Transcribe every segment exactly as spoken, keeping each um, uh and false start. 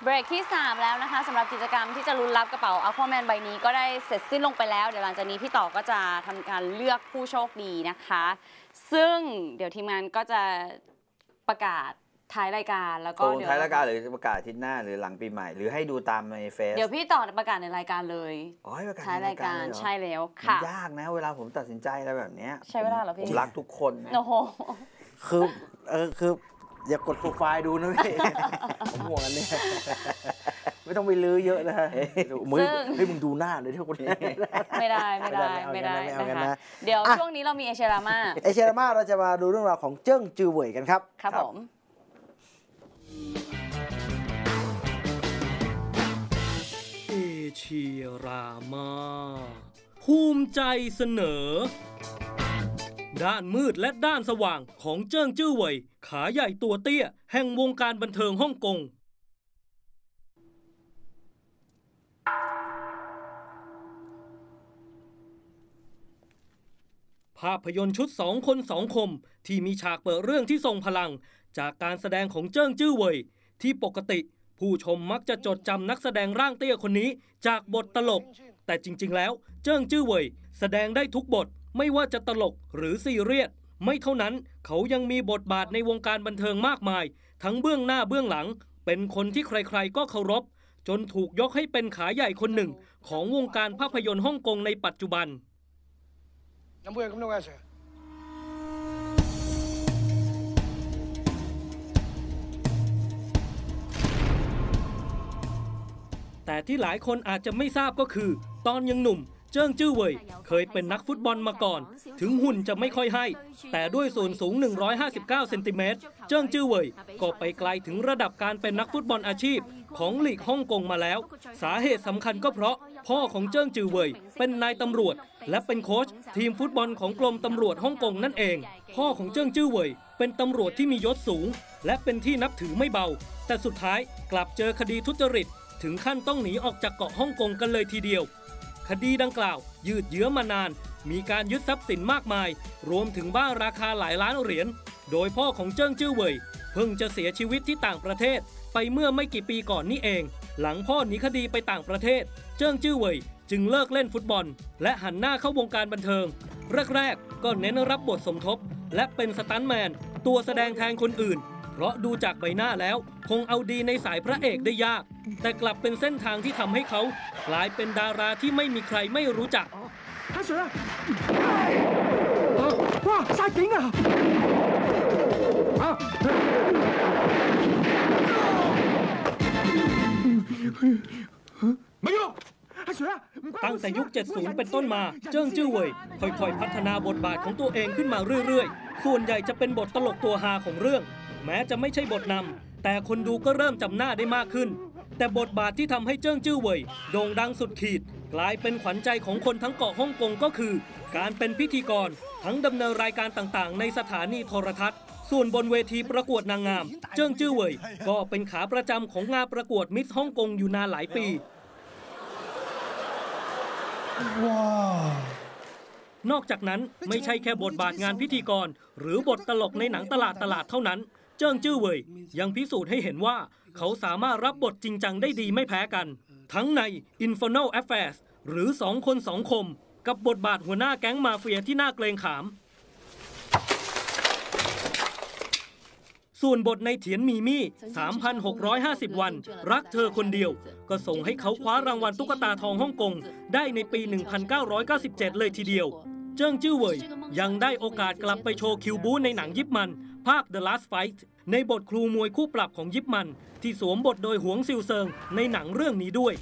เบรกที่สามแล้วนะคะสำหรับกิจกรรมที่จะลุ้นรับกระเป๋า Aquaman ใบนี้ก็ได้เสร็จสิ้นลงไปแล้วเดี๋ยวหลังจากนี้พี่ต่อก็จะทำการเลือกผู้โชคดีนะคะซึ่งเดี๋ยวทีมงานก็จะประกาศท้ายรายการแล้วก็เดี๋ยวท้ายรายการหรือประกาศอาทิตย์หน้าหรือหลังปีใหม่หรือให้ดูตามในเฟซเดี๋ยวพี่ต่อประกาศในรายการเลยอ๋อให้ประกาศท้ายรายการใช่แล้วค่ะยากนะเวลาผมตัดสินใจอะไรแบบนี้ใช้เวลาเหรอพี่ผมรักทุกคนโอ้โหคือเออคืออย่ากดโปรไฟล์ดูนะพี่ผมห่วงอันนี้ไม่ต้องไปลื้อเยอะนะฮะมึงให้มึงดูหน้าเลยที่คนนี้ไม่ได้ไม่ได้ไม่ได้นะคะเดี๋ยวช่วงนี้เรามีเอเชียรามาเอเชียรามาเราจะมาดูเรื่องราวของเจิ้งจือเหวยกันครับครับผมเอเชียรามาภูมิใจเสนอด้านมืดและด้านสว่างของเจิ้งจื้อเหวยขาใหญ่ตัวเตี้ยแห่งวงการบันเทิงฮ่องกงภาพยนตร์ชุดสองคนสองคมที่มีฉากเปิดเรื่องที่ทรงพลังจากการแสดงของเจิ้งจื้อเหวยที่ปกติผู้ชมมักจะจดจำนักแสดงร่างเตี้ยคนนี้จากบทตลกแต่จริงๆแล้วเจิ้งจื้อเหวยแสดงได้ทุกบทไม่ว่าจะตลกหรือซีเรียสไม่เท่านั้นเขายังมีบทบาทในวงการบันเทิงมากมายทั้งเบื้องหน้าเบื้องหลังเป็นคนที่ใครๆก็เคารพจนถูกยกให้เป็นขาใหญ่คนหนึ่งของวงการภาพยนตร์ฮ่องกงในปัจจุบันแต่ที่หลายคนอาจจะไม่ทราบก็คือตอนยังหนุ่มเจิ้งจื้อเหวยเคยเป็นนักฟุตบอลมาก่อนถึงหุ่นจะไม่ค่อยให้แต่ด้วยส่วนสูงหนึ่งร้อยห้าสิบเก้าเซนติเมตรเจิ้งจื้อเหวยก็ไปไกลถึงระดับการเป็นนักฟุตบอลอาชีพของลีกฮ่องกงมาแล้วสาเหตุสำคัญก็เพราะพ่อของเจิ้งจื้อเหวยเป็นนายตำรวจและเป็นโค้ชทีมฟุตบอลของกรมตำรวจฮ่องกงนั่นเองพ่อของเจิ้งจื้อเหวยเป็นตำรวจที่มียศสูงและเป็นที่นับถือไม่เบาแต่สุดท้ายกลับเจอคดีทุจริตถึงขั้นต้องหนีออกจากเกาะฮ่องกงกันเลยทีเดียวคดีดังกล่าวยืดเยื้อมานานมีการยึดทรัพย์สินมากมายรวมถึงบ้านราคาหลายล้านเหรียญโดยพ่อของเจิ้งจื้อเหวยเพิ่งจะเสียชีวิตที่ต่างประเทศไปเมื่อไม่กี่ปีก่อนนี่เองหลังพ่อหนีคดีไปต่างประเทศเจิ้งจื้อเหวยจึงเลิกเล่นฟุตบอลและหันหน้าเข้าวงการบันเทิงแรกๆก็เน้นรับบทสมทบและเป็นสตันท์แมนตัวแสดงแทนคนอื่นเพราะดูจากใบหน้าแล้วคงเอาดีในสายพระเอกได้ยากแต่กลับเป็นเส้นทางที่ทำให้เขากลายเป็นดาราที่ไม่มีใครไม่รู้จักว้าซาจิงอ่ะตั้งแต่ยุคเจ็ดสิบเป็นต้นมาเจิ้งจื้อเหวยค่อยๆพัฒนาบทบาทของตัวเองขึ้นมาเรื่อยๆส่วนใหญ่จะเป็นบทตลกตัวฮาของเรื่องแม้จะไม่ใช่บทนำแต่คนดูก็เริ่มจำหน้าได้มากขึ้นแต่บทบาทที่ทำให้เจิ้งจื้อเหวยโด่งดังสุดขีดกลายเป็นขวัญใจของคนทั้งเกาะฮ่องกงก็คือการเป็นพิธีกรทั้งดำเนินรายการต่างๆในสถานีโทรทัศน์ส่วนบนเวทีประกวดนางงามเจิ้งจื้อเหวยก็เป็นขาประจำของงานประกวดมิสฮ่องกงอยู่นานหลายปีนอกจากนั้นไม่ใช่แค่บทบาทงานพิธีกรหรือบทตลกในหนังตลาดตลาดเท่านั้นเจิ้งจื้อเหวยยังพิสูจน์ให้เห็นว่าเขาสามารถรับบทจริงจังได้ดีไม่แพ้กันทั้งใน Infernal Affairs หรือสองคนสองคมกับบทบาทหัวหน้าแก๊งมาเฟียที่น่าเกรงขามส่วนบทในเถียนมีมี่ สามพันหกร้อยห้าสิบ วันรักเธอคนเดียวก็ส่งให้เขาคว้ารางวัลตุ๊กตาทองฮ่องกงได้ในปี หนึ่งพันเก้าร้อยเก้าสิบเจ็ด เลยทีเดียวเจิ้งจื้อเหวยยังได้โอกาสกลับไปโชว์คิวบูในหนังยิปมันภาค The Last Fight ในบทครูมวยคู่ปรับของยิปมันที่สวมบทโดยหวงซิวเซิงในหนังเรื่องนี้ด้วย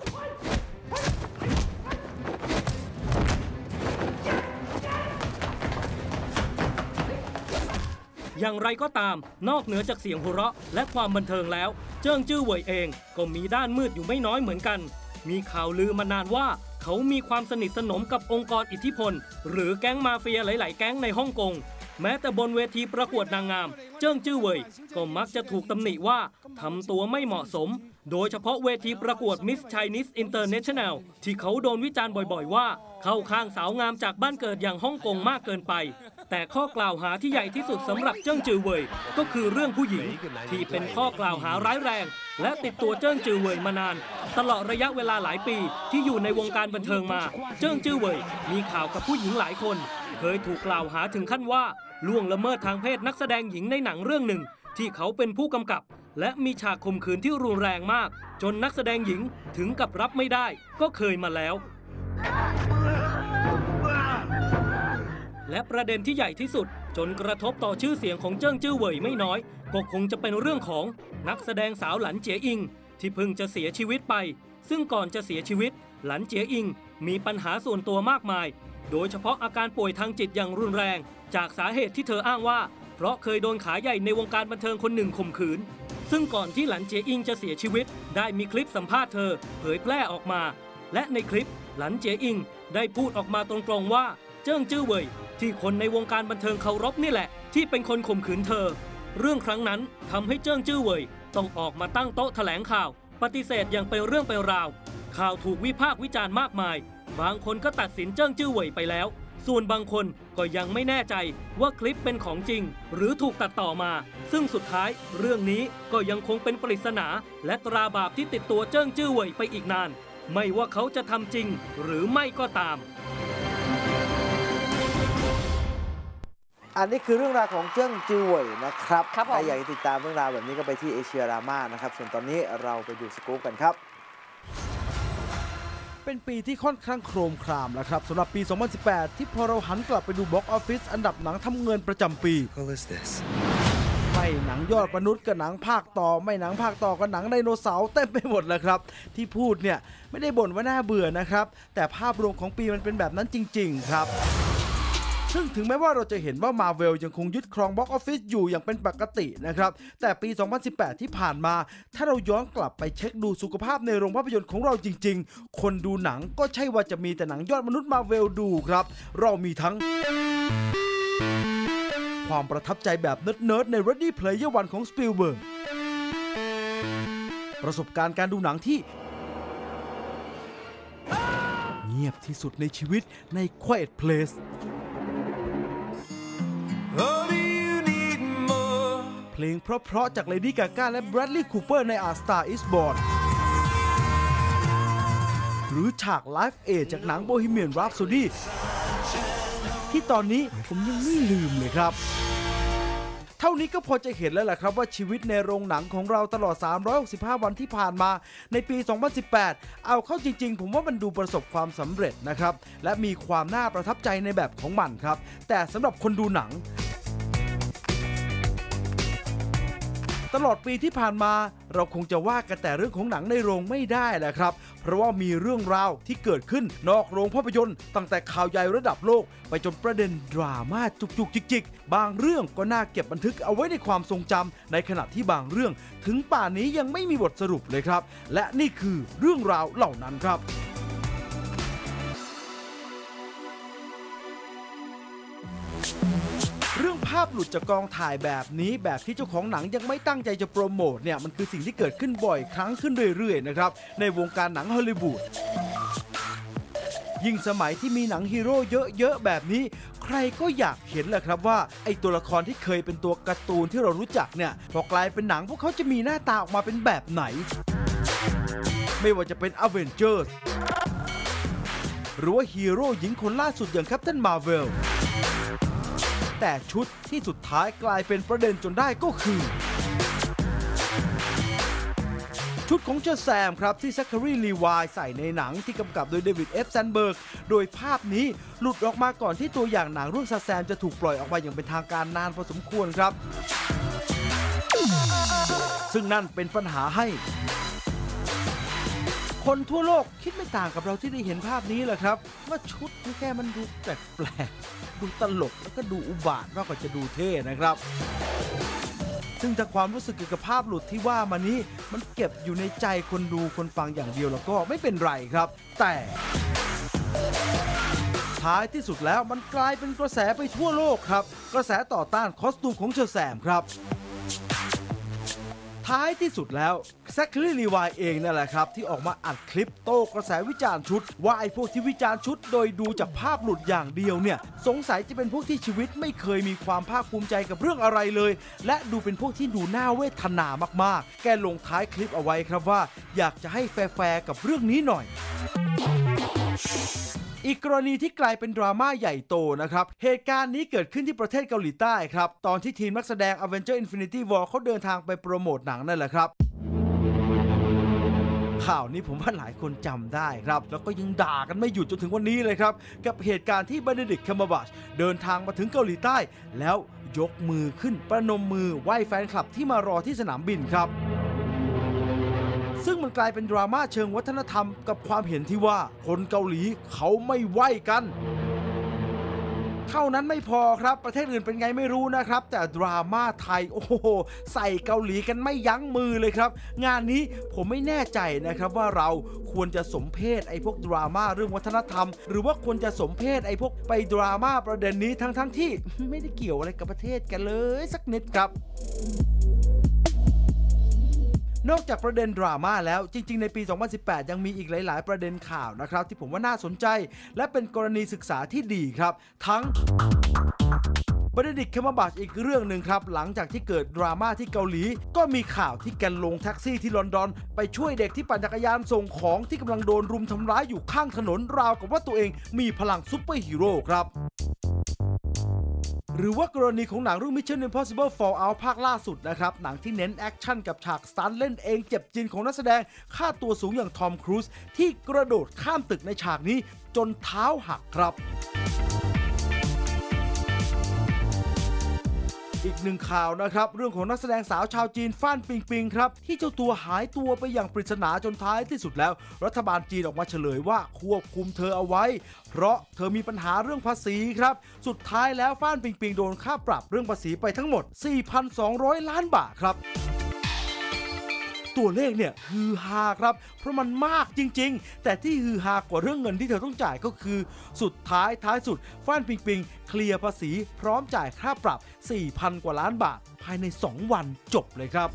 อย่างไรก็ตามนอกเหนือจากเสียงหัวเราะและความบันเทิงแล้วเจิ้งจื้อเหวยเองก็มีด้านมืดอยู่ไม่น้อยเหมือนกันมีข่าวลือมานานว่าเขามีความสนิทสนมกับองค์กรอิทธิพลหรือแก๊งมาเฟียหลายๆแก๊งในฮ่องกงแม้แต่บนเวทีประกวดนางงามเจิ้งจื้อเหวยก็มักจะถูกตำหนิว่าทำตัวไม่เหมาะสมโดยเฉพาะเวทีประกวด Miss Chinese International ที่เขาโดนวิจารณ์บ่อยๆว่าเข้าข้างสาวงามจากบ้านเกิดอย่างฮ่องกงมากเกินไปแต่ข้อกล่าวหาที่ใหญ่ที่สุดสำหรับเจิ้งจือเว่ยก็คือเรื่องผู้หญิงที่เป็นข้อกล่าวหาร้ายแรงและติดตัวเจิ้งจือเว่ยมานานตลอดระยะเวลาหลายปีที่อยู่ในวงการบันเทิงมาเจิ้งจือเว่ยมีข่าวกับผู้หญิงหลายคนเคยถูกกล่าวหาถึงขั้นว่าล่วงละเมิดทางเพศนักแสดงหญิงในหนังเรื่องหนึ่งที่เขาเป็นผู้กำกับและมีฉากข่มขืนที่รุนแรงมากจนนักแสดงหญิงถึงกับรับไม่ได้ก็เคยมาแล้วและประเด็นที่ใหญ่ที่สุดจนกระทบต่อชื่อเสียงของเจิ้งจื้อเว่ยไม่น้อยก็คงจะเป็นเรื่องของนักแสดงสาวหลันเจียอิงที่เพิ่งจะเสียชีวิตไปซึ่งก่อนจะเสียชีวิตหลันเจียอิงมีปัญหาส่วนตัวมากมายโดยเฉพาะอาการป่วยทางจิตอย่างรุนแรงจากสาเหตุที่เธออ้างว่าเพราะเคยโดนขาใหญ่ในวงการบันเทิงคนหนึ่งข่มขืนซึ่งก่อนที่หลันเจียอิงจะเสียชีวิตได้มีคลิปสัมภาษณ์เธอเผยแพร่ออกมาและในคลิปหลันเจียอิงได้พูดออกมาตรงๆว่าเจิ้งจื้อเว่ยที่คนในวงการบันเทิงเคารพนี่แหละที่เป็นคนข่มขืนเธอเรื่องครั้งนั้นทำให้เจิ้งจื้อเว่ยต้องออกมาตั้งโต๊ะแถลงข่าวปฏิเสธอย่างเป็นเรื่องเป็นราวข่าวถูกวิพากษ์วิจารณ์มากมายบางคนก็ตัดสินเจิ้งจื้อเว่ยไปแล้วส่วนบางคนก็ยังไม่แน่ใจว่าคลิปเป็นของจริงหรือถูกตัดต่อมาซึ่งสุดท้ายเรื่องนี้ก็ยังคงเป็นปริศนาและตราบาปที่ติดตัวเจิ้งจื้อเว่ยไปอีกนานไม่ว่าเขาจะทำจริงหรือไม่ก็ตามอันนี้คือเรื่องราวของเจิ้งจือเว่ยนะครับครับผมใครอยากติดตามเรื่องราวแบบนี้ก็ไปที่เอเชียรามานะครับส่วนตอนนี้เราไปดูสกู๊ปกันครับเป็นปีที่ค่อนข้างโครมครามนะครับสำหรับปี สองพันสิบแปด ที่พอเราหันกลับไปดูบ็อกซ์ออฟฟิศอันดับหนังทำเงินประจำปีไม่หนังยอดมนุษย์กับหนังภาคต่อไม่หนังภาคต่อกับหนังไดโนเสาร์เต็มไปหมดเลยครับที่พูดเนี่ยไม่ได้บ่นว่าน่าเบื่อนะครับแต่ภาพรวมของปีมันเป็นแบบนั้นจริงๆครับซึ่งถึงแม้ว่าเราจะเห็นว่า Marvel ยังคงยึดครองบ็อกซ์ออฟฟิศอยู่อย่างเป็นปกตินะครับแต่ปี สองพันสิบแปด ที่ผ่านมาถ้าเราย้อนกลับไปเช็คดูสุขภาพในโรงภาพยนตร์ของเราจริงๆคนดูหนังก็ใช่ว่าจะมีแต่หนังยอดมนุษย์ Marvel ดูครับเรามีทั้งความประทับใจแบบเนิร์ดๆใน Ready Player One ของ Spielberg ประสบการณ์การดูหนังที่เงียบที่สุดในชีวิตใน Quiet Placeเพลงเพราะๆจาก Lady Gaga และ Bradley Cooper ใน A Star Is Born หรือฉาก Live Aid จากหนัง Bohemian Rhapsody ที่ตอนนี้ผมยังไม่ลืมเลยครับเท่านี้ก็พอจะเห็นแล้วแหละครับว่าชีวิตในโรงหนังของเราตลอดสามร้อยหกสิบห้าวันที่ผ่านมาในปี สองพันสิบแปด เอาเข้าจริงๆผมว่ามันดูประสบความสำเร็จนะครับและมีความน่าประทับใจในแบบของมันครับแต่สำหรับคนดูหนังตลอดปีที่ผ่านมาเราคงจะว่ากันแต่เรื่องของหนังในโรงไม่ได้แหละครับเพราะว่ามีเรื่องราวที่เกิดขึ้นนอกโรงภาพยนตร์ตั้งแต่ข่าวใหญ่ระดับโลกไปจนประเด็นดราม่าจุกๆจิกๆบางเรื่องก็น่าเก็บบันทึกเอาไว้ในความทรงจำในขณะที่บางเรื่องถึงป่านนี้ยังไม่มีบทสรุปเลยครับและนี่คือเรื่องราวเหล่านั้นครับเรื่องภาพหลุดจากกองถ่ายแบบนี้แบบที่เจ้าของหนังยังไม่ตั้งใจจะโปรโมทเนี่ยมันคือสิ่งที่เกิดขึ้นบ่อยครั้งขึ้นเรื่อยๆนะครับในวงการหนังฮอลลีวูดยิ่งสมัยที่มีหนังฮีโร่เยอะๆแบบนี้ใครก็อยากเห็นแหละครับว่าไอตัวละครที่เคยเป็นตัวการ์ตูนที่เรารู้จักเนี่ยพอกลายเป็นหนังพวกเขาจะมีหน้าตาออกมาเป็นแบบไหนไม่ว่าจะเป็น Avengers หรือว่าฮีโร่หญิงคนล่าสุดอย่าง Captain Marvelแต่ชุดที่สุดท้ายกลายเป็นประเด็นจนได้ก็คือชุดของเชอร์แซมครับที่แซคคารีลีวายใส่ในหนังที่กำกับโดยเดวิดเอฟแซนเบิร์กโดยภาพนี้หลุดออกมาก่อนที่ตัวอย่างหนังเรื่องแซมจะถูกปล่อยออกมาอย่างเป็นทางการนานพอสมควรครับซึ่งนั่นเป็นปัญหาให้คนทั่วโลกคิดไม่ต่างกับเราที่ได้เห็นภาพนี้แหละครับว่าชุดที่แค่มันดูแปลกๆดูตลกแล้วก็ดูอุบาทมากกว่าจะดูเท่นะครับซึ่งจากความรู้สึกเกี่ยวกับภาพหลุดที่ว่ามานี้มันเก็บอยู่ในใจคนดูคนฟังอย่างเดียวแล้วก็ไม่เป็นไรครับแต่ท้ายที่สุดแล้วมันกลายเป็นกระแสไปทั่วโลกครับกระแสต่อต้านคอสตูมของเชอร์แซมครับทท้ายที่สุดแล้วแซคเคอรี่ลีวายเองนั่นแหละครับที่ออกมาอัดคลิปโต้กระแสวิจารณ์ชุดว่าไอ้พวกที่วิจารณ์ชุดโดยดูจากภาพหลุดอย่างเดียวเนี่ยสงสัยจะเป็นพวกที่ชีวิตไม่เคยมีความภาคภูมิใจกับเรื่องอะไรเลยและดูเป็นพวกที่ดูน่าเวทนามากๆแกลงท้ายคลิปเอาไว้ครับว่าอยากจะให้แฟร์ๆกับเรื่องนี้หน่อยอีกกรณีที่กลายเป็นดราม่าใหญ่โตนะครับเหตุการณ์นี้เกิดขึ้นที่ประเทศเกาหลีใต้ครับตอนที่ทีมนักแสดง Avengers Infinity War เขาเดินทางไปโปรโมทหนังนั่นแหละครับข่าวนี้ผมว่าหลายคนจำได้ครับแล้วก็ยังด่ากันไม่หยุดจนถึงวันนี้เลยครับกับเหตุการณ์ที่ Benedict Cumberbatch เดินทางมาถึงเกาหลีใต้แล้วยกมือขึ้นประนมมือไหว้แฟนคลับที่มารอที่สนามบินครับซึ่งมันกลายเป็นดราม่าเชิงวัฒนธรรมกับความเห็นที่ว่าคนเกาหลีเขาไม่ไหว้กันเท่านั้นไม่พอครับประเทศอื่นเป็นไงไม่รู้นะครับแต่ดราม่าไทยโอ้โหใส่เกาหลีกันไม่ยั้งมือเลยครับงานนี้ผมไม่แน่ใจนะครับว่าเราควรจะสมเพศไอ้พวกดราม่าเรื่องวัฒนธรรมหรือว่าควรจะสมเพศไอ้พวกไปดราม่าประเด็นนี้ทั้งๆ ท, ที่ไม่ได้เกี่ยวอะไรกับประเทศกันเลยสักนิดครับนอกจากประเด็นดราม่าแล้วจริงๆในปี สองพันสิบแปด ยังมีอีกหลายๆประเด็นข่าวนะครับที่ผมว่าน่าสนใจและเป็นกรณีศึกษาที่ดีครับทั้งBenedict Cumberbatchอีกเรื่องหนึ่งครับหลังจากที่เกิดดราม่าที่เกาหลีก็มีข่าวที่แกลงแท็กซี่ที่ลอนดอนไปช่วยเด็กที่ปั่นจักรยานส่งของที่กำลังโดนรุมทำร้ายอยู่ข้างถนนราวกับว่าตัวเองมีพลังซุปเปอร์ฮีโร่ครับหรือว่ากรณีของหนังเรื่อง Mission Impossible Fallout ภาคล่าสุดนะครับหนังที่เน้นแอคชั่นกับฉากสตันท์เล่นเองเจ็บจริงของนักแสดงค่าตัวสูงอย่างทอมครูซที่กระโดดข้ามตึกในฉากนี้จนเท้าหักครับอีกหนึ่งข่าวนะครับเรื่องของนักแสดงสาวชาวจีนฟ่านปิงปิงครับที่เจ้าตัวหายตัวไปอย่างปริศนาจนท้ายที่สุดแล้วรัฐบาลจีนออกมาเฉลยว่าควบคุมเธอเอาไว้เพราะเธอมีปัญหาเรื่องภาษีครับสุดท้ายแล้วฟ่านปิงปิงโดนค่าปรับเรื่องภาษีไปทั้งหมด สี่พันสองร้อย ล้านบาทครับตัวเลขเนี่ยฮือฮาครับเพราะมันมากจริงๆแต่ที่ฮือฮากว่าเรื่องเงินที่เธอต้องจ่ายก็คือสุดท้ายท้ายสุดฟ่านปิงปิงเคลียร์ภาษีพร้อมจ่ายค่าปรับ สี่พัน กว่าล้านบาทภายในสองวันจบเลยครับ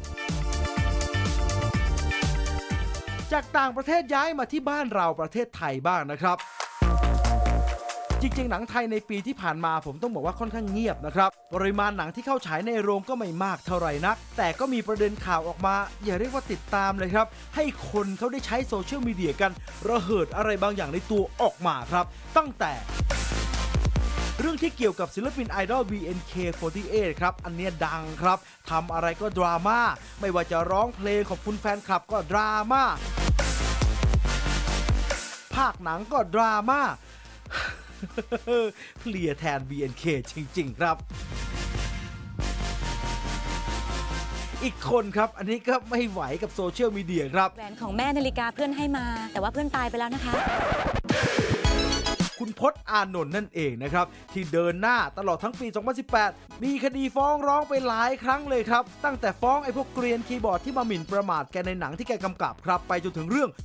จากต่างประเทศย้ายมาที่บ้านเราประเทศไทยบ้างนะครับจริงๆหนังไทยในปีที่ผ่านมาผมต้องบอกว่าค่อนข้างเงียบนะครับปริมาณหนังที่เข้าฉายในโรงก็ไม่มากเท่าไหร่นักแต่ก็มีประเด็นข่าวออกมาอย่าเรียกว่าติดตามเลยครับให้คนเขาได้ใช้โซเชียลมีเดียกันระเหิดอะไรบางอย่างในตัวออกมาครับตั้งแต่เรื่องที่เกี่ยวกับศิลปินไอดอล บี เอ็น เค สี่สิบแปด ครับอันนี้ดังครับทำอะไรก็ดราม่าไม่ว่าจะร้องเพลงขอบคุณแฟนคลับก็ดราม่าภาคหนังก็ดราม่าเพลียแทน บี เอ็น เค จริงๆครับอีกคนครับอันนี้ก็ไม่ไหวกับโซเชียลมีเดียครับแหวนของแม่นาฬิกาเพื่อนให้มาแต่ว่าเพื่อนตายไปแล้วนะคะคุณพจน์อานนท์นั่นเองนะครับที่เดินหน้าตลอดทั้งปี สองพันสิบแปด มีคดีฟ้องร้องไปหลายครั้งเลยครับตั้งแต่ฟ้องไอ้พวกเกรียนคีย์บอร์ดที่มาหมิ่นประมาทแกในหนังที่แกกำกับครับไปจนถึงเรื่อง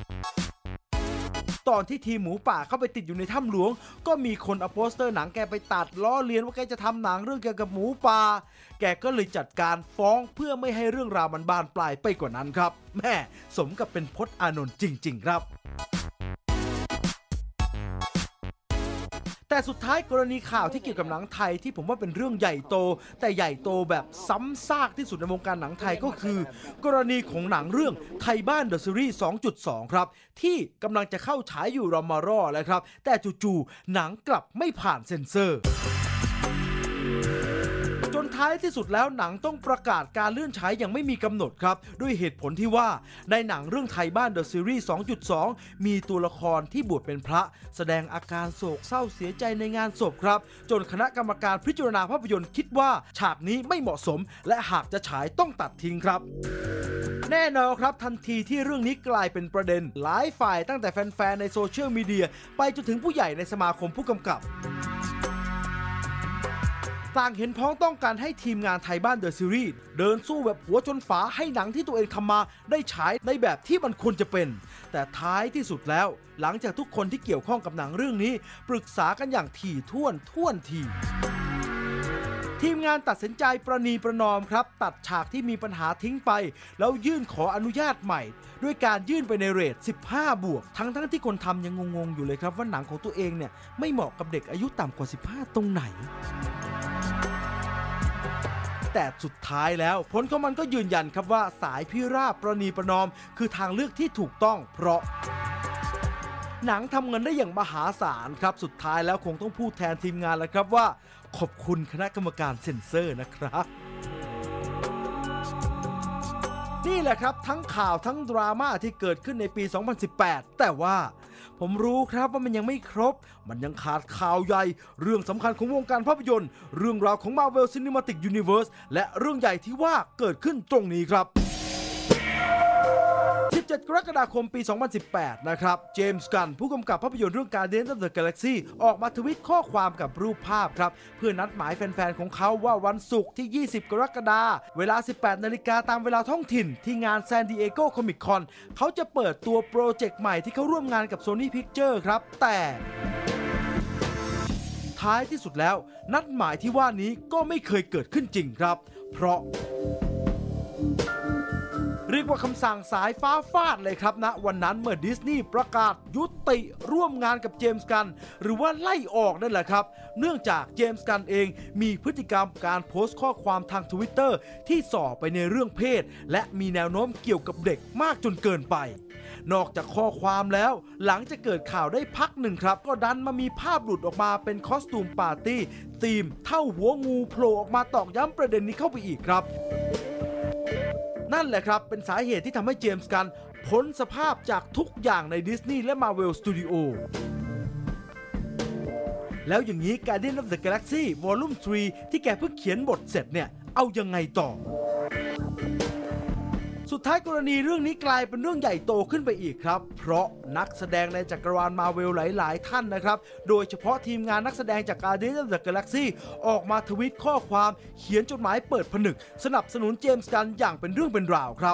ตอนที่ทีมหมูป่าเข้าไปติดอยู่ในถ้ำหลวงก็มีคนเอาโปสเตอร์หนังแกไปตัดล้อเลียนว่าแกจะทำหนังเรื่องเกี่ยวกับหมูป่าแกก็เลยจัดการฟ้องเพื่อไม่ให้เรื่องราวมันบานปลายไปกว่านั้นครับแม่สมกับเป็นพจน์อานนท์จริงๆครับแต่สุดท้ายกรณีข่าวที่เกี่ยวกับหนังไทยที่ผมว่าเป็นเรื่องใหญ่โตแต่ใหญ่โตแบบซ้ำซากที่สุดในวงการหนังไทยก็คือกรณีของหนังเรื่องไทยบ้านเดอะซีรีส์ สองจุดสอง ครับที่กำลังจะเข้าฉายอยู่รอมารอแล้วครับแต่จู่ๆหนังกลับไม่ผ่านเซ็นเซอร์จนท้ายที่สุดแล้วหนังต้องประกาศการเลื่อนฉายอย่างไม่มีกำหนดครับด้วยเหตุผลที่ว่าในหนังเรื่องไทยบ้านเดอะซีรีส์ สองจุดสอง มีตัวละครที่บวชเป็นพระแสดงอาการโศกเศร้าเสียใจในงานศพครับจนคณะกรรมการพิจารณาภาพยนตร์คิดว่าฉากนี้ไม่เหมาะสมและหากจะฉายต้องตัดทิ้งครับแน่นอนครับทันทีที่เรื่องนี้กลายเป็นประเด็นหลายฝ่ายตั้งแต่แฟนๆในโซเชียลมีเดียไปจนถึงผู้ใหญ่ในสมาคมผู้กำกับต่างเห็นพ้องต้องการให้ทีมงานไทยบ้านเดอะซีรีส์เดินสู้แบบหัวชนฝาให้หนังที่ตัวเองทำมาได้ฉายในแบบที่มันควรจะเป็นแต่ท้ายที่สุดแล้วหลังจากทุกคนที่เกี่ยวข้องกับหนังเรื่องนี้ปรึกษากันอย่างถี่ถ้วนท่วนทีทีมงานตัดสินใจประนีประนอมครับตัดฉากที่มีปัญหาทิ้งไปแล้วยื่นขออนุญาตใหม่ด้วยการยื่นไปในเรทสิบห้าบวกทั้งทั้งที่คนทำยังงงๆอยู่เลยครับว่าหนังของตัวเองเนี่ยไม่เหมาะกับเด็กอายุต่ำกว่าสิบห้าตรงไหนแต่สุดท้ายแล้วผลของมันก็ยืนยันครับว่าสายพิราบประนีประนอมคือทางเลือกที่ถูกต้องเพราะหนังทำเงินได้อย่างมหาศาลครับสุดท้ายแล้วคงต้องพูดแทนทีมงานแล้วครับว่าขอบคุณคณะกรรมการเซ็นเซอร์นะครับนี่แหละครับทั้งข่าวทั้งดราม่าที่เกิดขึ้นในปี สองพันสิบแปด แต่ว่าผมรู้ครับว่ามันยังไม่ครบมันยังขาดข่าวใหญ่เรื่องสำคัญของวงการภาพยนตร์เรื่องราวของ Marvel Cinematic Universe และเรื่องใหญ่ที่ว่าเกิดขึ้นตรงนี้ครับสิบเจ็ดกรกฎาคมปี สองพันสิบแปด นะครับ เจมส์ กันผู้กำกับภาพยนตร์เรื่อง Guardians of the Galaxy ออกมาทวิตข้อความกับรูปภาพครับเพื่อนัดหมายแฟนๆของเขาว่าวันศุกร์ที่ ยี่สิบ กรกฎาคม เวลา สิบแปด นาฬิกาตามเวลาท้องถิ่นที่งาน San Diego Comic Con เขาจะเปิดตัวโปรเจกต์ใหม่ที่เขาร่วมงานกับ Sony Pictures ครับแต่ท้ายที่สุดแล้วนัดหมายที่ว่านี้ก็ไม่เคยเกิดขึ้นจริงครับเพราะเรียกว่าคำสั่งสายฟ้าฟาดเลยครับนะวันนั้นเมื่อดิสนีย์ประกาศยุติร่วมงานกับเจมส์ กันหรือว่าไล่ออกนั่นแหละครับเนื่องจากเจมส์ กันเองมีพฤติกรรมการโพสต์ข้อความทาง Twitter ที่ส่อไปในเรื่องเพศและมีแนวโน้มเกี่ยวกับเด็กมากจนเกินไปนอกจากข้อความแล้วหลังจากเกิดข่าวได้พักหนึ่งครับก็ดันมามีภาพหลุดออกมาเป็นคอสตูมปาร์ตี้ธีมเท่าหัวงูโผล่ออกมาตอกย้ำประเด็นนี้เข้าไปอีกครับนั่นแหละครับเป็นสาเหตุที่ทำให้เจมส์ กันพ้นสภาพจากทุกอย่างในดิสนีย์และ Marvel Studio แล้วอย่างนี้ Guardians of the Galaxy Volume สามที่แกเพิ่งเขียนบทเสร็จเนี่ยเอายังไงต่อสุดท้ายกรณีเรื่องนี้กลายเป็นเรื่องใหญ่โตขึ้นไปอีกครับเพราะนักแสดงในจักรวาลมาเวลหลายๆท่านนะครับโดยเฉพาะทีมงานนักแสดงจาก Guardians of the Galaxy ออกมาทวีตข้อความเขียนจดหมายเปิดผนึกสนับสนุนเจมส์ กันอย่างเป็นเรื่องเป็นราวครับ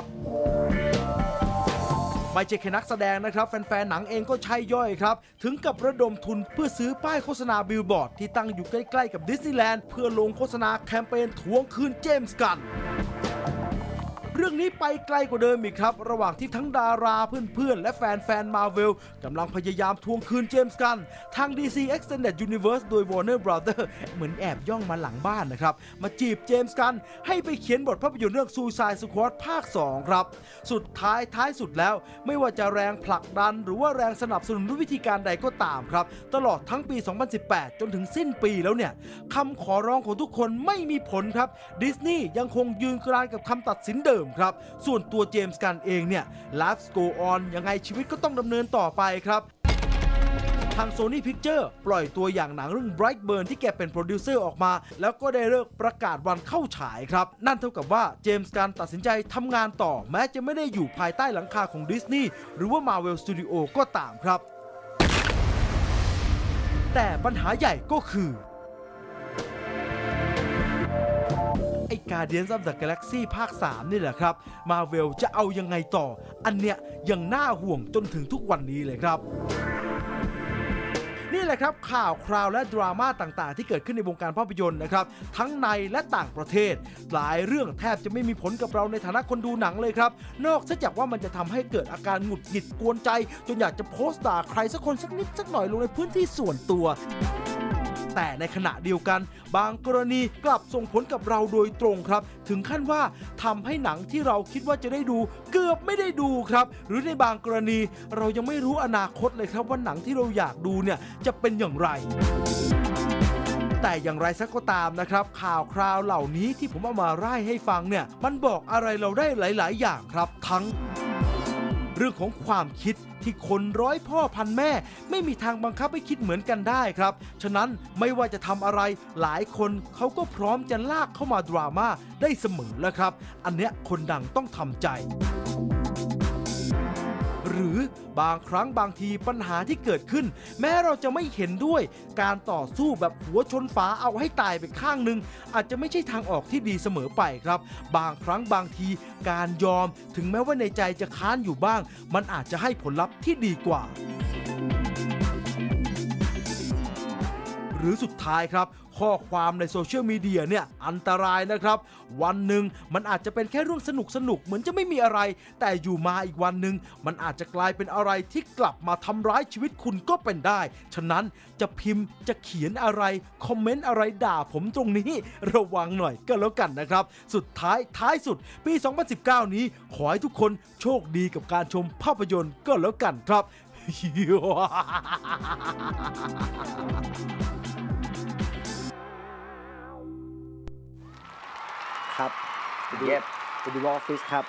ไม่ใช่แค่นักแสดงนะครับแฟนๆหนังเองก็ใช่ย่อยครับถึงกับระดมทุนเพื่อซื้อป้ายโฆษณาบิลบอร์ดที่ตั้งอยู่ใกล้ๆกับดิสนีย์แลนด์เพื่อลงโฆษณาแคมเปญทวงคืนเจมส์ กันเรื่องนี้ไปไกลกว่าเดิมอีกครับระหว่างที่ทั้งดาราเพื่อนๆและแฟนๆ Marvel กำลังพยายามทวงคืนเจมส์ กันทาง ดี ซี Extended Universe โดย Warner Brothers เหมือนแอบย่องมาหลังบ้านนะครับมาจีบเจมส์ กันให้ไปเขียนบทภาพยนตร์เรื่อง Suicide Squad ภาค สอง ครับสุดท้ายท้ายสุดแล้วไม่ว่าจะแรงผลักดันหรือว่าแรงสนับสนุนด้วยวิธีการใดก็ตามครับตลอดทั้งปี สองพันสิบแปด จนถึงสิ้นปีแล้วเนี่ยคำขอร้องของทุกคนไม่มีผลครับดิสนีย์ยังคงยืนกรานกับคำตัดสินเดิมครับส่วนตัวเจมส์ กันเองเนี่ย Life Go On ยังไงชีวิตก็ต้องดำเนินต่อไปครับทาง Sony Pictures ปล่อยตัวอย่างหนังเรื่อง Brightburn ที่แกเป็นโปรดิวเซอร์ออกมาแล้วก็ได้เลิกประกาศวันเข้าฉายครับนั่นเท่ากับว่าเจมส์ กันตัดสินใจทำงานต่อแม้จะไม่ได้อยู่ภายใต้หลังคาของดิสนีย์หรือว่า Marvel Studio ก็ตามครับแต่ปัญหาใหญ่ก็คือไอ้ Guardians of the Galaxy ภาค สามนี่แหละครับ Marvel จะเอายังไงต่ออันเนี้ยยังน่าห่วงจนถึงทุกวันนี้เลยครับนี่แหละครับข่าวคราวและดราม่าต่างๆที่เกิดขึ้นในวงการภาพยนตร์นะครับทั้งในและต่างประเทศหลายเรื่องแทบจะไม่มีผลกับเราในฐานะคนดูหนังเลยครับนอกจากว่ามันจะทำให้เกิดอาการหงุดหงิดกวนใจจนอยากจะโพสต์ด่าใครสักคนสักนิดสักหน่อยลงในพื้นที่ส่วนตัวแต่ในขณะเดียวกันบางกรณีกลับส่งผลกับเราโดยตรงครับถึงขั้นว่าทำให้หนังที่เราคิดว่าจะได้ดูเกือบไม่ได้ดูครับหรือในบางกรณีเรายังไม่รู้อนาคตเลยครับว่าหนังที่เราอยากดูเนี่ยจะเป็นอย่างไรแต่อย่างไรสักก็ตามนะครับข่าวคราวเหล่านี้ที่ผมเอามาไล่ให้ฟังเนี่ยมันบอกอะไรเราได้หลายๆอย่างครับทั้งเรื่องของความคิดที่คนร้อยพ่อพันแม่ไม่มีทางบังคับให้คิดเหมือนกันได้ครับฉะนั้นไม่ว่าจะทำอะไรหลายคนเขาก็พร้อมจะลากเข้ามาดราม่าได้เสมอแล้วครับอันเนี้ยคนดังต้องทำใจหรือบางครั้งบางทีปัญหาที่เกิดขึ้นแม้เราจะไม่เห็นด้วยการต่อสู้แบบหัวชนฝาเอาให้ตายไปข้างหนึ่งอาจจะไม่ใช่ทางออกที่ดีเสมอไปครับบางครั้งบางทีการยอมถึงแม้ว่าในใจจะค้านอยู่บ้างมันอาจจะให้ผลลัพธ์ที่ดีกว่าหรือสุดท้ายครับข้อความในโซเชียลมีเดียเนี่ยอันตรายนะครับวันหนึ่งมันอาจจะเป็นแค่เรื่องสนุกสนุกเหมือนจะไม่มีอะไรแต่อยู่มาอีกวันหนึ่งมันอาจจะกลายเป็นอะไรที่กลับมาทำร้ายชีวิตคุณก็เป็นได้ฉะนั้นจะพิมพ์จะเขียนอะไรคอมเมนต์อะไรด่าผมตรงนี้ระวังหน่อยก็แล้วกันนะครับสุดท้ายท้ายสุดปี สองพันสิบเก้า นี้ขอให้ทุกคนโชคดีกับการชมภาพยนตร์ก็แล้วกันครับครับเย็บไปดูบออฟฟิศครับ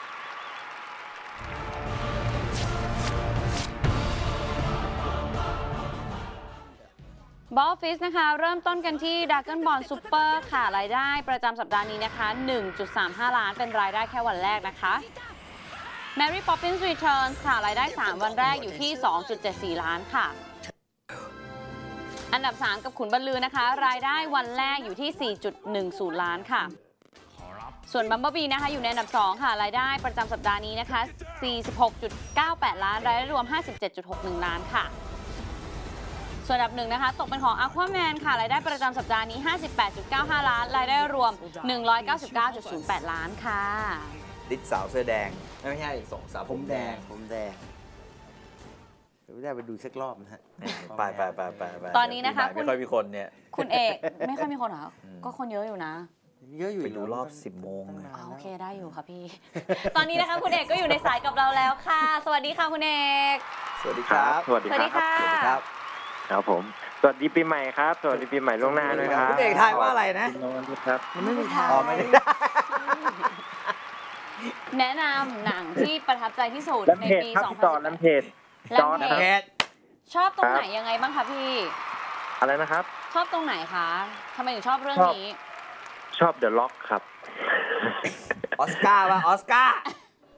บอฟฟิศนะคะเริ่มต้นกันที่ Dragon Ball Super ค่ะรายได้ประจำสัปดาห์นี้นะคะ หนึ่งจุดสามห้า ล้านเป็นรายได้แค่วันแรกนะคะ Mary Poppins Returns ค่ะรายได้ สาม วันแรกอยู่ที่ สองจุดเจ็ดสี่ ล้านค่ะ อันดับ สาม กับขุนบรรลือนะคะรายได้วันแรกอยู่ที่ สี่จุดหนึ่งศูนย์ ล้านค่ะส่วน Bumblebee นะคะอยู่ในอันดับ สอง ค่ะรายได้ประจำสัปดาห์นี้นะคะ สี่สิบหกจุดเก้าแปด ล้านรายได้รวม ห้าสิบเจ็ดจุดหกหนึ่ง ล้านค่ะส่วนอันดับหนึ่งนะคะตกเป็นของ Aquaman ค่ะรายได้ประจำสัปดาห์นี้ ห้าสิบแปดจุดเก้าห้า ล้านรายได้รวม หนึ่งร้อยเก้าสิบเก้าจุดศูนย์แปด ล้านค่ะดิสสาวเสื้อแดงไม่ใช่สองสาวผมแดงผมแดงเดี๋ยวได้ไปดูสักรอบนะฮะไปไปไปไปไปตอนนี้นะคะไม่ค่อยมีคนเนี่ยคุณเอกไม่ค่อยมีคนเหรอก็คนเยอะอยู่นะเยอะอยู่ไปดูรอบสิบโมงนะอ๋อโอเคได้อยู่ค่ะพี่ ตอนนี้นะคะคุณเอกก็อยู่ในสายกับเราแล้วค่ะ สวัสดีค่ะคุณเอกสวัสดีครับสวัสดีสวัสดีครับค่ะสวัสดีครับครับผม สวัสดีปีใหม่ครับ สวัสดีปีใหม่ล่วงหน้าด้วยครับคุณเอกทายว่าอะไรนะครับมันไม่มีทางอ๋อไม่ได้แนะนำหนังที่ประทับใจที่สุดแลมในเพจปีครับสองพี่พันต่อสิบแลมเพจแลจอมร์ดเพครับจชอบตรงครับไหนยังไงบ้างคะพี่อะไรนะครับชอบตรงไหนคะทำไมถึงชอบเรื่องชอบนี้ชอบเดอะล็อกครับออสการ์ป่ะออสการ์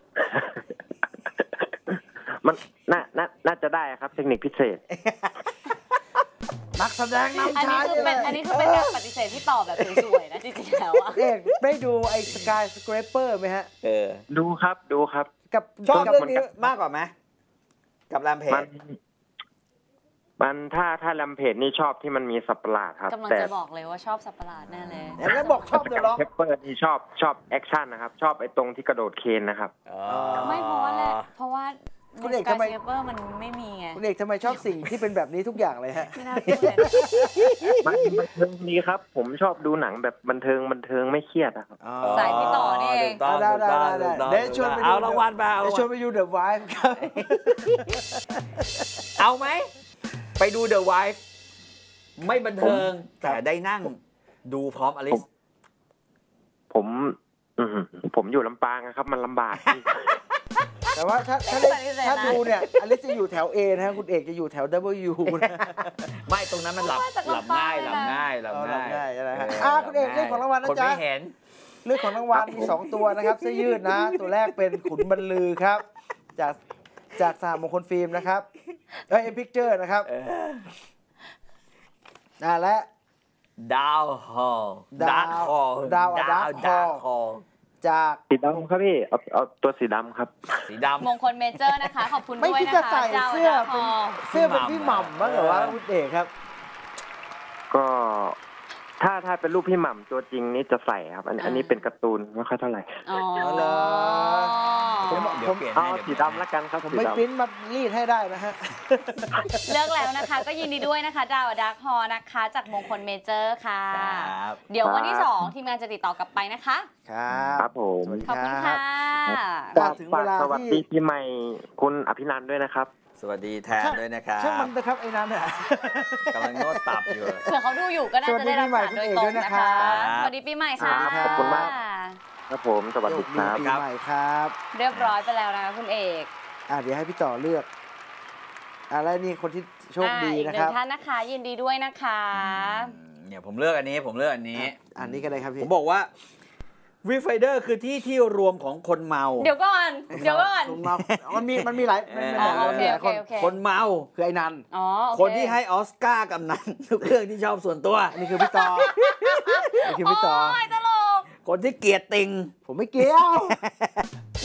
มันน่าน่าน่าจะได้ครับ เทคนิคพิเศษนักแสดงอันนำชานี้ยคือเป็นอันนี้คือเป็นการปฏิเสธที่ตอบแบบสวยๆนะจริงๆแล้วอะเอกได้ดูไอ้สกายสครปเปอร์ไหมฮะเออดูครับดูครับกับชอบกับเรื่องนี้มากกว่าไหมกับแรมเพจมัน มันถ้าถ้าแลมเพจนี่ชอบที่มันมีสัตว์ประหลาดครับกำลังแต่จะบอกเลยว่าชอบสัตว์ประหลาดแน่เลยอย่างนั้นบอกชอบเดอะล็อกเพปเปอร์นี่ชอบชอบแอคชั่นนะครับ ชอบไอ้ตรงที่กระโดดเคนนะครับอ๋อไม่เพราะว่าแหละเพราะว่าคุณเอกในทำไม Sky Scraper มันไม่มีไงคุณเอกทำไมชอบสิ่งที่เป็นแบบนี้ทุกอย่างเลยฮะไม่น่าพูดเลยนะมันบันเทิงดีครับ ผมชอบดูหนังแบบบันเทิงบันเทิงไม่เครียดอะครับสายพี่ต่อนี่เองถูกต้องได้ถูกต้องได้ถูกต้องได้เดี๋ยวชวนไปดูเอารางวัลมาเอาจะชวนไปดูเดอะไวฟ์ครับเอาไหม ไปดู The Wife ไม่บันเทิง แต่ได้นั่งดูพร้อมอลิสผมอืมผมอยู่ลำปางนะครับ มันลำบากแต่ว่าถ้าถ้าได้ถ้าดูเนี่ยอลิซจะอยู่แถว A นะฮะคุณเอกจะอยู่แถว W นะไม่ตรงนั้นมันหลับมาจากหลับง่ายหลำลัปางบเลยนะง่ายหลับอ๋อหลับง่ายง่ายนะฮะเอ่ะคุณเอกเรื่องของรางวัลนะคนจ๊ะไม่เห็นเรื่องของรางวัลมีสองตัวนะครับเสื้อยืดนะ ตัวแรกเป็นขุนบรรลือครับ จากจากสหมงคลฟิล์มนะครับเอ้ยเอ็มพิกเจอร์นะครับอ่าและดาวฮอลดาวดาร์คฮอลดาวอะดาว Dark ดาร์ค Hall ฮอลจากสีดำครับพี่ เอาเอาตัวสีดำครับสีดำมงคลเมเจอร์นะคะ ขอบคุณไม่ด้วยคิดนะจะคะใส่ดาวเสื้อดาวเป็นทองเสื้อเป็นพี่หม่ำบ้างเหรอวะคุณเอกครับก็ถ้าถ้าเป็นรูปพี่หม่ำตัวจริงนี่จะใส่ครับ อันอันนี้เป็นการ์ตูนไม่ค่อยเท่าไหร่อ๋อเหรอเดี๋ยวเดี๋ยวเปลี่ยนเอาให้สีเยวเปลี่ยนดำให้ละกันครับผมสีไม่ดำปริ้นมารีดให้ได้นะฮะเลือกแล้วนะคะ ก็ยินดีด้วยนะคะ ดาวดาร์คฮอนะคะ จากมงคลเมเจอร์ค่ะครับเดี๋ยววันที่สองทีมงานจะติดต่อกลับไปนะคะครับครับผมสวัสดีขอบคุณค่ะฝากถึงเวลาสวัสที่ดีปีใหม่คุณอภินันท์ด้วยนะครับสวัสดีแทนด้วยนะครับช่างมันนะครับไอ้นั้นอ่ะกำลังนวดตับอยู่เผื่อเขาดูอยู่ก็น่าจะได้รับสารโดยตรงนะคะสวัสดีปีใหม่คุณเอกด้วยนะครับสวัสดีปีใหม่ค่ะขอบคุณมาก ครับผมสวัสดีคโชรัคบปีใหม่ครับเรียบร้อยไปแล้วนะคะคุณเอกอ่ะเดี๋ยวให้พี่ต่อเลือกอ่ะแล้วนี่คนที่โชคดีอ่าอีกนะหคนึ่รับงท่านนะคะ ยินดีด้วยนะคะเนี่ยผมเลือกอันนี้ผมเลือกอันนี้อันนี้ก็ได้ครับผพี่มบอกว่าวีไฟเดอร์คือที่ที่รวมของคนเมาเดี๋ยวก่อน เดี๋ยวก่อนคนเมามันมีมันมีหลายมันมีหอ๋อลายโอเคหลายโอคเคน โอเคคนเมาคือไอ้นันอ๋อโอเคนที่ให้ออสการ์กับหนังทุกเรื่องที่ชอบส่วนตัวอันนี้คือพี่ต่อนี่คือพี่ต่อโอ้ยตลกคนที่เกลียดติงผมไม่เกี่ยว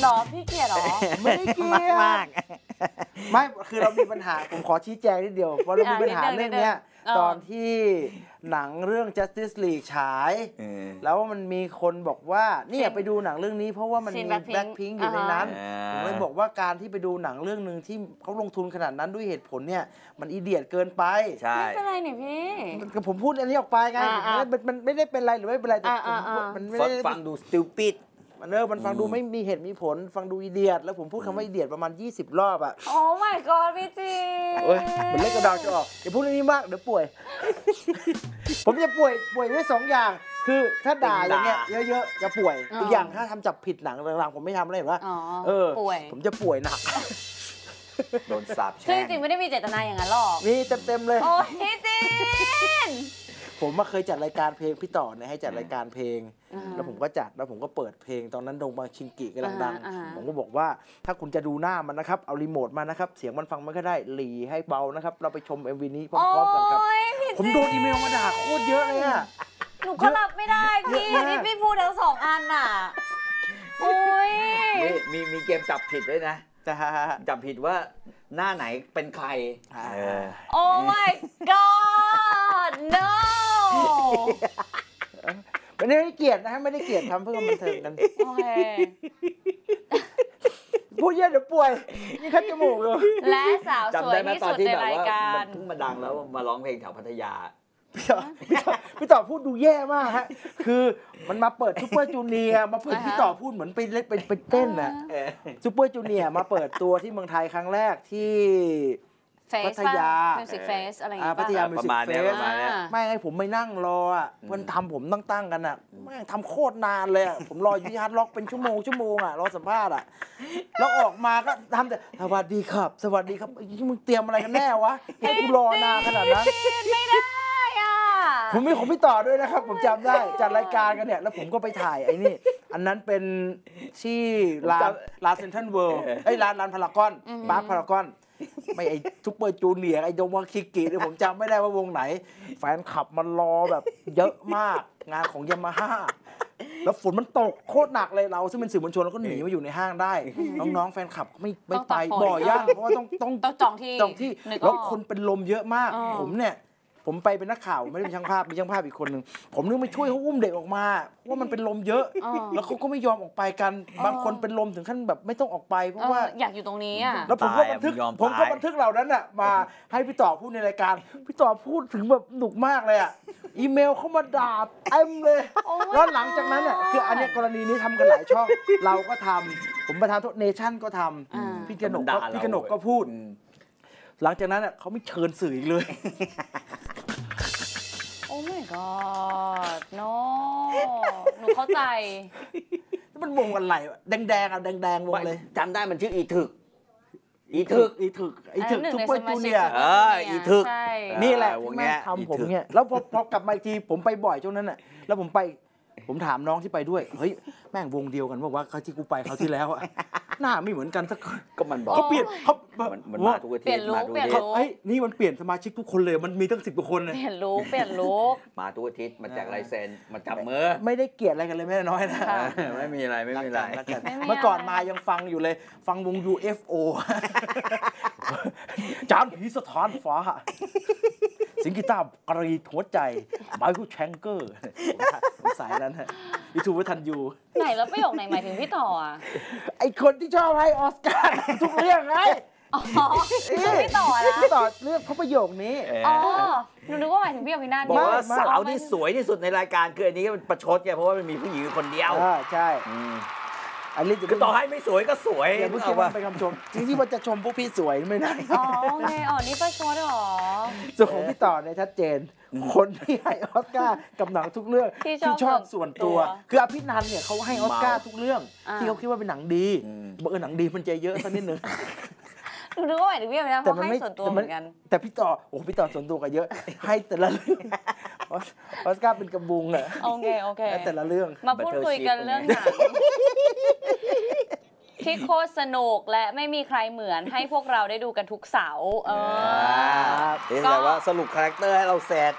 หรอพี่เกลียดหรอไม่ได้เกลียดมากไม่คือเรามีปัญหาผมขอชี้แจงนิดเดียวเพราะเรามีปัญหาเรื่องเนี้ยตอนที่หนังเรื่อง Justice League ฉาย แล้วมันมีคนบอกว่าเนี่ยไปดูหนังเรื่องนี้เพราะว่ามันมี Blackpink อยู่ในนั้นผมเลยบอกว่าการที่ไปดูหนังเรื่องหนึ่งที่เขาลงทุนขนาดนั้นด้วยเหตุผลเนี่ยมันอีเดียดเกินไปใช่ไม่เป็นไรนี่พี่ผมพูดอันนี้ออกไปไงอ่าอ่ามันมันไม่ได้เป็นไรหรือไม่เป็นไรแต่อ่าผมอ่าอ่ามันไม่ฟังได้ฟังดู stupid มันเออมันฟังดูไม่มีเหตุมีผลฟังดูอีเดียดแล้วผมพูดคำว่าอีเดียดประมาณยี่สิบรอบอ่ะโอ้ my god พี่จีเอ้ยมันเล่นกระดาษจะออกอย่าพูดเรื่องนี้มากเดี๋ยวป่วย ผมจะป่วยป่วยด้วยสองอย่าง คือถ้าด่าอย่างเงี้ยเยอะๆจะป่วยอีกอย่างถ้าทำจับผิดหนังหลังๆผมไม่ทำอะไรเห็นปะอ๋อเออป่วยผมจะป่วยหนักโดนสาปแช่ซึ่งงจริงๆไม่ได้มีเจตนาอย่างนั้นหรอกมีเต็มๆเลยโอ้ยพี่จีนผมมาเคยจัดรายการเพลงพี่ต่อเนี่ยให้จัดรายการเพลงอ่าแล้วผมก็จัดแล้วผมก็เปิดเพลงตอนนั้นดงบางชิงกิกำลังดังอ่าอ่าผมก็บอกว่าถ้าคุณจะดูหน้ามันนะครับเอารีโมทมานะครับเสียงมันฟังไม่ค่อยได้หลีให้เบานะครับเราไปชม เอ็ม วี นี้พร้อมๆกันครับโอ้ยพี่ผมโดนอีเมลมาด่าโคตรเยอะเลยอะหนูก็รับไม่ได้พี่เยอะมากพี่พี่พูดทั้งสองอันน่ะ โอ้ยมีมีมีเกมจับผิดด้วยนะจะจับผิดว่าหน้าไหนเป็นใครเออโอ้ my god no ไม่ได้เกลียดนะฮะไม่ได้เกลียดทำเพื่อความบันเทิงกันโอเคพูดเยอะเดี๋ยวป่วยนี่คัดจมูกเลยและสาวสจำวยได้ไหมที่ตอนสุดที่ในแบบรายว่าการมันเพิ่งมาดังแล้วมาร้องเพลงแถวพัทยาพี่ต่อพี่ต่อพี่ต่อพูดดูแย่มากฮะคือมันมาเปิดซูเปอร์จูเนียร์มาเปิดอ่าฮะพี่ต่อพูดเหมือนไปเล่นไปไปเต้นน่ะเออซูเปอร์จูเนียร์มาเปิดตัวที่เมืองไทยครั้งแรกที่ Face พัทยามิวสิกเฟสอะไรอย่างอ่างี้พัป่ะทยาประมาณเนี้ยประมาณเนี้ยอ่าไม่ไงผมไม่นั่งรออ่ะมันทำผมตั้งตั้งๆกันอ่ะแม่งทำโคตรนานเลยอ่ะผมรออยู่ที่ฮาร์ดล็อกเป็นชั่วโมงชั่วโมงอ่ะรอสัมภาษณ์อ่ะแล้วออกมาก็ทำแต่สวัสดีครับ สวัสดีครับไอ้ที่มึงเตรียมอะไรกันแน่วะให้กูรอนานขนาดนั้นไม่ได้อ่ะผมมีของพี่ต่อด้วยนะครับ ผมจำได้จัดรายการกันเนี่ยแล้วผมก็ไปถ่ายไอ้นี่อันนั้นเป็นที่ร้านร้านเซ็นทรัลเวิลด์ไอ้ยร้านร้านพารากอนบาร์พารากอนไม่ไอ้ซุปเปอร์จูเนียร์ไอ้โดมวาคิกิเนี่ยผมจำไม่ได้ว่าวงไหน แฟนคลับมันรอแบบเยอะมากงานของยามาฮ่าแล้วฝนมันตกโคตรหนักเลยเราซึ่งเป็นสื่อมวลชนแล้วก็หนีมาอยู่ในห้างได้ น้องๆแฟนคลับไม่ไม่ไปบ่อยย่างเพราะว่าต้องต้องต้องจองที่จองที่นึกออกแล้วคนเป็นลมเยอะมากอ๋อผมเนี่ยผมไปเป็นนักข่าวไม่ได้เป็นช่างภาพมีช่างภาพอีกคนหนึ่งผมนึกไปช่วยเขาอุ้มเด็กออกมาเพราะว่ามันเป็นลมเยอะอ๋อแล้วเขาก็ไม่ยอมออกไปกันบางคนเป็นลมถึงขั้นแบบไม่ต้องออกไปเพราะว่าเอออยากอยู่ตรงนี้อ่ะแล้วผมก็ตายอะบันทึกไม่ยอมผมก็ตายบันทึกเหล่านั้นอ่ะมาให้พี่ต่อพูดในรายการพี่ต่อพูดถึงแบบหนุกมากเลยอ่ะอีเมลเข้ามาด่าเต็มเลยโอ้ยแล้วหลังจากนั้นเนี่ยคืออันเนี้ยกรณีนี้ทำกันหลายช่อง เราก็ทำผมประธานโทษเนชั่นก็ทอ่าำพี่กนกก็ด่าเราพี่กนกก็พูดอืมหลังจากนั้นอ่ะเขาไม่เชิญสื่ออีกเลยโอ้ my god no หนูเข้าใจมันวงอะไรวะแดงๆอ่ะแดงๆวงเลยจำได้มันชื่ออีถึก อีถึกอีถึกอีถึกอันนั้นซุปหนึ่งเปอร์ในสมาชิกจูเนียร์เอออีถึกใช่นี่แหละเออวที่งแม่เนี้ยทำผมอีถึกเนี่ยแล้วพอพอกลับมาอีกทีผมไปบ่อยช่วงนั้นน่ะแล้วผมไปผมถามน้องที่ไปด้วยเฮ้ยแม่งวงเดียวกันบอกว่าเขาที่กูไปเขาวที่แล้วอะ หน้าไม่เหมือนกันสักคนก็มันบอกเขาเปลี่ยนเขามันมันมาทุกอาทิตย์มาทุกอาทิตเขาย์เอ้ยนี่มันเปลี่ยนสมาชิกทุกคนเลยมันมีตั้งสิบกว่าคนเลยเปลี่ยนลุกเปลี่ยนลุกมาทุกอาทิตย์มาแจกลายเซ็นมาจับมือไม่ได้เกลียดอะไรกันเลยแม่น้อยนะค่ะไม่มีอะไรไม่มีอะไรรักกันไม่มีเมื่อก่อนอะไรมายังฟังอยู่เลย ฟังวง ยู เอฟ โอ จานผีสถานฟ้า สิงกีตาร์กรีดหัวใจไมเคิลแชงเกอร์สายนั้นฮะยูทูบทันยูไหนแล้วประโยคไหนหมายถึงพี่ต่ออ่ะไอคนที่ชอบให้ออสการ์ ทุกเรื่องไงอ๋อคือพี่ต่อนะพี่ต่อเลือกเพราะประโยคนี้อ๋อหนูนึกว่าหมายถึงพี่อภินันท์บอกว่าไม่สาวที่สวยที่สุดในรายการคืออันนี้มันประชดไงเพราะว่ามันมีผู้หญิงอยู่คนเดียวอ่าใช่อืมอันนี้จะคือต่อให้ไม่สวยก็สวยอย่าเพิ่งคิดว่าเป็นคำชมจริงๆว่าจะชมพวกพี่สวยไม่ได้อ๋อโอเคอ๋อนี่ประชดเหรอส่วนของพี่ต่อเนี่ยชัดเจน คนที่ให้ออสการ์กับหนังทุกเรื่องที่ชอบชอบส่วนตัวส่วนตัวคืออภินันท์เนี่ยเขาให้ออสการ์ทุกเรื่องอ่าที่เขาคิดว่าเป็นหนังดีบังเอิญหนังดีมันจะเยอะสักนิดนึงหนูนึกว่าหมายถึงพี่อภินันท์เพราะให้ส่วนตัวเหมือนกันแต่พี่ต่อโอ้พี่ต่อส่วนตัวก็เยอะ ให้แต่ละเรื่องออสการ์เป็นกระบุงอะโอเคโอเคให้แต่ละเรื่องมาพูดคุยกันเรื่องหนังที่โคตรสนุกและไม่มีใครเหมือนให้พวกเราได้ดูกันทุกเสาร์เออนี่แปลว่าสรุปคาแรคเตอร์ให้เราเสร็จ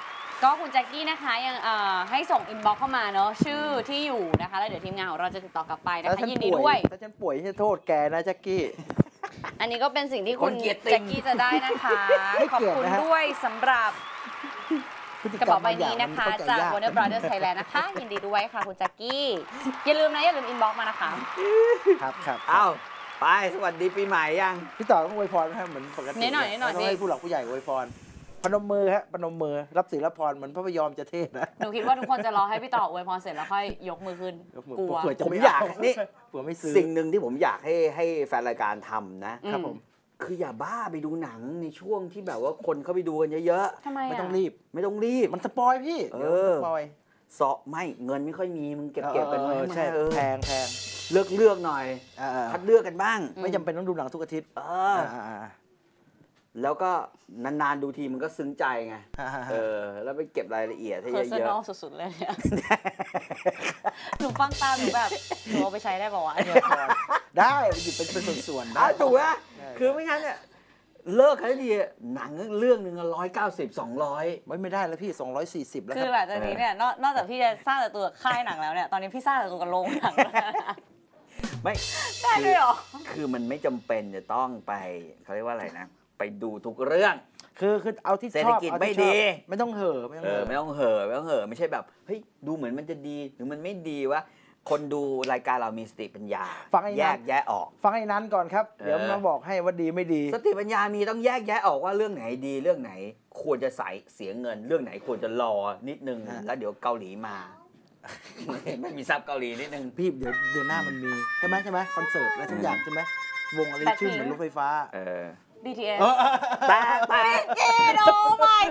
ก็คุณแจ็คกี้นะคะยังเอ่อให้ส่งอินบ็อกซ์เข้ามาเนาะชื่อที่อยู่นะคะแล้วเดี๋ยวทีมงานของเราจะติดต่อกลับไปนะถ้าคะฉันยินดีป่ด้วยถ้าฉันป่วยจะโทษแกนะแจ็คกี้อันนี้ก็เป็นสิ่งที่คุณคนเกลียดติ่แจ็คงกี้จะได้นะคะไม่ขอบเกลียดคุณนะฮะด้วยสำหรับพฤติกระรรเป๋าม ใบบงอย่นี้งนะคะมัเข้ใจจากย Warner Brothers Thailand นะคะ ยินดีด้วยค่ะคุณแจ็คกี้ อย่าลืมนะ อย่าลืมอินบ็อกซ์มานะคะครับครับเอ้าไปสวัสดีปีใหม่ยังพี่ต่อต้องอวยพรนะครับเหมือนปกตินิดหน่อยนิดหน่อยต้องพี่ให้ผู้หลักผู้ใหญ่อวยพรพนมมือฮะพนมมือรับศีลรับพรเหมือนพระพยอมจะเทศนะหนูคิดว่าทุกคนจะรอให้พี่ต่ออวยพรเสร็จแล้วค่อยยกมือขึ้นยกมือกลัวเผื่อจะผมไม่อยากเนี่เผื่อไม่ซื้อสิ่งหนึ่งที่ผมอยากให้ให้แฟนรายการทำนะครับผมคืออย่าบ้าไปดูหนังในช่วงที่แบบว่าคนเขาไปดูกันเยอะทำไมไม่อ่ะต้องรีบๆ ไม่ต้องรีบมันสปอยพี่เออเดี๋ยวสปอยเสาะไม่เงินไม่ค่อยมีมึงเก็บเก็บกันไว้เออให้ใช่มันเออแพงแพงเลือกเลือกหน่อยเออคัดเลือกกันบ้างไม่จำเป็นต้องดูหนังทุกอาทิตย์เออ แล้วก็นานๆดูทีมันก็ซึ้งใจไงอ่าๆๆเออ แล้วไปเก็บรายละเอียดให้เพอร์ซัเยนออะลสุดๆเลยเนี่ย หนูฟังตามหนูแบบหนูเอาไปใช้ได้ป่าวะได้หยิบเป็นเป็นส่วนๆๆได้อ่ะถูกนะใช่คือไม่งั้นเนี่ยเลิกกันได้ดีหนังเรื่องหนึ่งร้อยเก้าสิบสองร้อยไม่ไม่ได้แล้วพี่สองร้อยสี่สิบแล้วคืคอรับหลังจากนี้เนี่ยนอกนอกจากพี่จะสร้างแต่ตัวค่ายหนังแล้วเนี่ย ตอนนี้พี่สร้างแต่ตัวกับโรงหนังแล้วนะไม่ได้ด้วยเหรอคือมันไม่จำเป็นจะต้องไปเขาเรียกว่าอะไรนะ ไปดูทุกเรื่องคือคือเอาที่ชอบเศรษฐกิจอาที่ไม่ชอบดีไม่ต้องเห่อะไม่ต้องเอเห่ออะไม่ต้องเห่อะไม่ต้องเห่อะไม่ใช่แบบเฮ้ยดูเหมือนมันจะดีหรือมันไม่ดีวะคนดูรายการเรามีสติปัญญาฟังไอ้แยนั้กนแยะออกฟังไอ้นั้นก่อนครับ เดี๋ยวเออมาบอกให้ว่าดีไม่ดีสติปัญญามีต้องแยกแยะออกว่าเรื่องไหนดีเรื่องไหน ควรจะใส่เสียเงิน เรื่องไหนควรจะรอนิดนึงฮะแล้วเดี๋ยวเกาหลีมา ไม่มีซับเกาหลีนิดนึงพี่เดี๋ยวเดือนหน้ามันมีใช่ไหมใช่ไหมคอนเสิร์ตอะไรทุกอย่างใช่ไหมวงอะไรชื่อเหมือนรถไฟฟ้าเออบี ที เอสแต่แต่จีนโอ้ my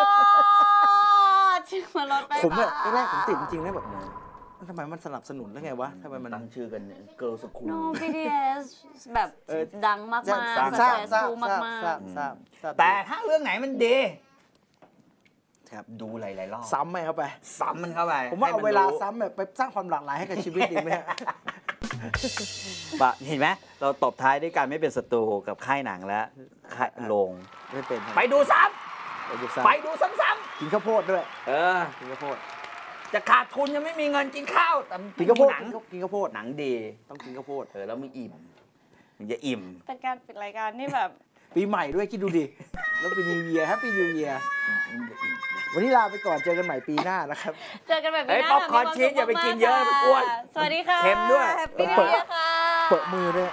god ชื่อมันรถไฟผมเนี่ยฟ้าแรกๆผมติดจริงๆนะแบบทำไมมันสนับสนุนได้ไงวะทำไมมันตั้งชื่อกันเกิร์ลสคูลโน บี ที เอส แบบเออดังมากทราบๆทราบแบบทราบแสทราบคูมากทราบทราบทราบแต่ถ้าเรื่องไหนมันดีครับดูหลายๆรอบซ้ำไหมเข้าไปซ้ำมันเข้าไปผมว่าเอาเวลาให้นรู้ซ้ำแบบไปสร้างความหลากหลายให้กับชีวิตดีไหมฮะปะเห็นไหมเราตบท้ายด้วยการไม่เป็นศัตรูกับค่ายหนังและค่ายโรงไม่เป็นไปดูซ้ไปดูำซ้ำไปดูซ้ำกินข้าวโพดด้วยๆเออกินข้าวโพดจะขาดทุนยังไม่มีเงินกินข้าวแต่กินข้าวโพดหนังกินข้าวโพดหนังดีต้องกินข้าวโพดเออแล้วมึงอิ่มมึงจะอิ่มเป็นการปิดรายการที่แบบปีใหม่ด้วยคิดดูดิ แล้วปีนิวเยียร์แฮปปี้นิวเยียร์วันนี้ลาไปก่อนเจอกันใหม่ปีหน้านะครับเจอกันแบบเฮ้ยนี้นะป๊อปคอร์นมีวมชีสอย่าไปสุขกินเยอะมากๆอ้วนค่ะสวัสดีค่ะเค็มด้วยแฮปปี้นิวเปิดเยียร์ค่ะเปิดมือด้วย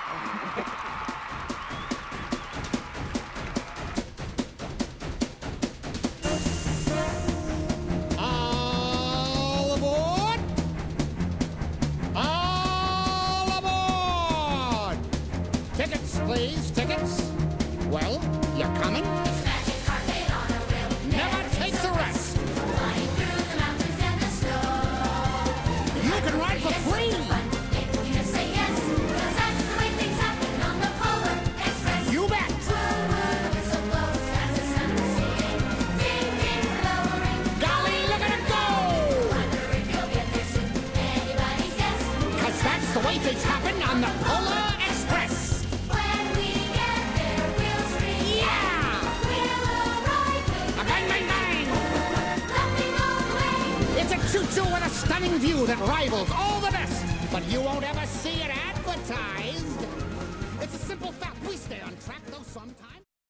All aboard! All aboard! Tickets, please, tickets. Well, you coming? Never takes a rest. You can ride for free. You bet. Golly, look at it go! 'Cause that's the way things happen on the Polar Express. Yeah! Bang, bang, bang! It's a choo-choo with a stunning view that rivals all the best, but you won't ever see it advertised. It's a simple fact. We stay on track, though sometimes.